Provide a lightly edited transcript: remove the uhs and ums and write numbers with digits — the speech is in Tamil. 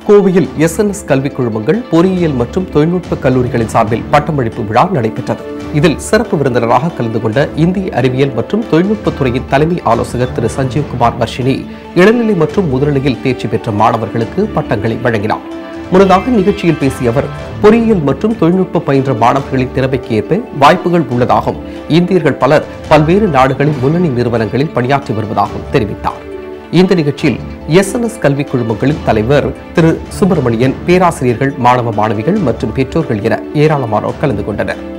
கோவையில் SNS கல்விக் குழுமங்கள் பொறியியல் மற்றும் தொழில்நுட்ப கல்லூரிகளின் சார்பில் பட்டமளிப்பு விழா நடைபெற்றது. இதில் சிறப்பு விருந்தினராக கலந்து கொண்ட இந்திய அறிவியல் மற்றும் தொழில்நுட்பத்துறையின் தலைமை ஆலோசகர் திரு சஞ்சீவ்குமார் வர்ஷினி இளநிலை மற்றும் முதுநிலையில் தேர்ச்சி பெற்ற மாணவர்களுக்கு பட்டங்களை வழங்கினார். முன்னதாக நிகழ்ச்சியில் பேசிய அவர், பொறியியல் மற்றும் தொழில்நுட்ப பயின்ற மாணவர்களின் திறமைக்கு ஏற்ப வாய்ப்புகள் உள்ளதாகவும் இந்தியர்கள் பலர் பல்வேறு நாடுகளின் முன்னணி நிறுவனங்களில் பணியாற்றி வருவதாகவும் தெரிவித்தார். இந்த நிகழ்ச்சியில் SNS கல்விக் குழுமங்களின் தலைவர் திரு சுப்பிரமணியன், பேராசிரியர்கள், மாணவ மாணவிகள் மற்றும் பெற்றோர்கள் என ஏராளமானோர் கலந்து கொண்டனர்.